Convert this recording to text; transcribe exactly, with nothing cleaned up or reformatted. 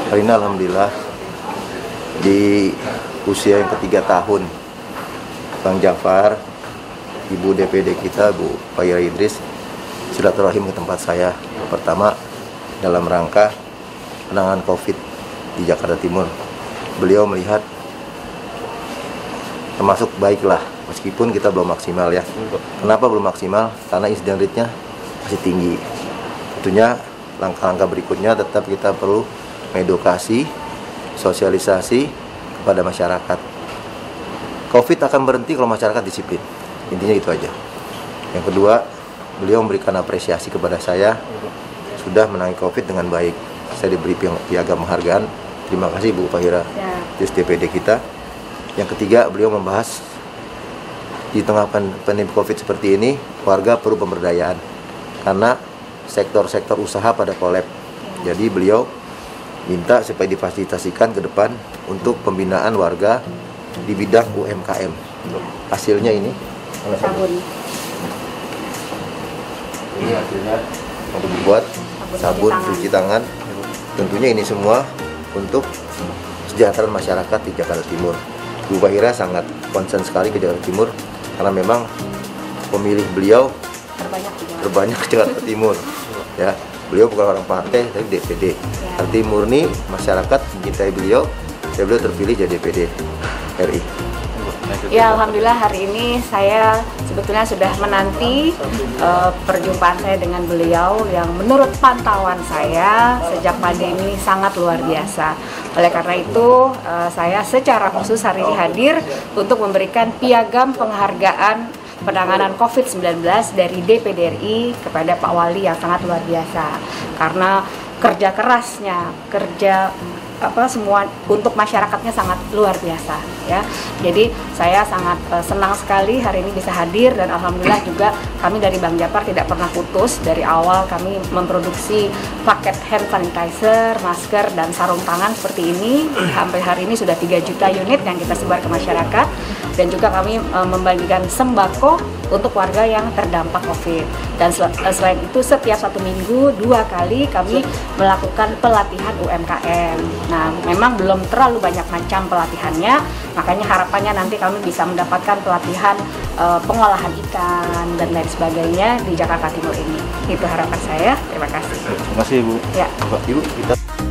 Hari ini alhamdulillah di usia yang ketiga tahun Bang Jafar, Ibu D P D kita Bu Fahira Idris silaturahim ke tempat saya. Pertama dalam rangka penanganan COVID di Jakarta Timur. Beliau melihat termasuk baiklah meskipun kita belum maksimal ya. Kenapa belum maksimal? Karena insiden rate-nya masih tinggi. Tentunya langkah-langkah berikutnya tetap kita perlu mengedukasi, sosialisasi kepada masyarakat. COVID akan berhenti kalau masyarakat disiplin. Intinya itu aja. Yang kedua, beliau memberikan apresiasi kepada saya sudah menangani COVID dengan baik. Saya diberi piagam penghargaan. Terima kasih Bu Fahira, Idris D P D kita. Yang ketiga, beliau membahas di tengah pandemi COVID seperti ini, warga perlu pemberdayaan karena sektor-sektor usaha pada kolab. Jadi beliau minta supaya difasilitasikan ke depan untuk pembinaan warga di bidang U M K M. Hasilnya ini sabun. Ini hasilnya untuk membuat sabun cuci tangan. Tentunya ini semua untuk kesejahteraan masyarakat di Jakarta Timur. Bu Fahira sangat konsen sekali ke Jakarta Timur karena memang pemilih beliau Terbanyak juga. terbanyak ke Jakarta Timur. Ya, beliau bukan orang partai, tapi D P D. Ya. Arti murni masyarakat mencintai beliau, dan beliau terpilih jadi D P D R I. Ya, alhamdulillah hari ini saya sebetulnya sudah menanti uh, perjumpaan saya dengan beliau yang menurut pantauan saya sejak pandemi sangat luar biasa. Oleh karena itu uh, saya secara khusus hari ini hadir untuk memberikan piagam penghargaan penanganan COVID sembilan belas dari D P D R I kepada Pak Wali yang sangat luar biasa karena kerja kerasnya, kerja apa semua untuk masyarakatnya sangat luar biasa ya. Jadi saya sangat uh, senang sekali hari ini bisa hadir dan alhamdulillah juga kami dari Bang Jafar tidak pernah putus. Dari awal kami memproduksi paket hand sanitizer, masker dan sarung tangan seperti ini. Sampai hari ini sudah tiga juta unit yang kita sebar ke masyarakat dan juga kami uh, membagikan sembako untuk warga yang terdampak COVID. Dan sel uh, selain itu setiap satu minggu dua kali kami melakukan pelatihan U M K M. Nah, memang belum terlalu banyak macam pelatihannya, makanya harapannya nanti kami bisa mendapatkan pelatihan e, pengolahan ikan dan lain sebagainya di Jakarta Timur ini. Itu harapan saya. Terima kasih. Terima kasih Bu. Ya. Ibu kita.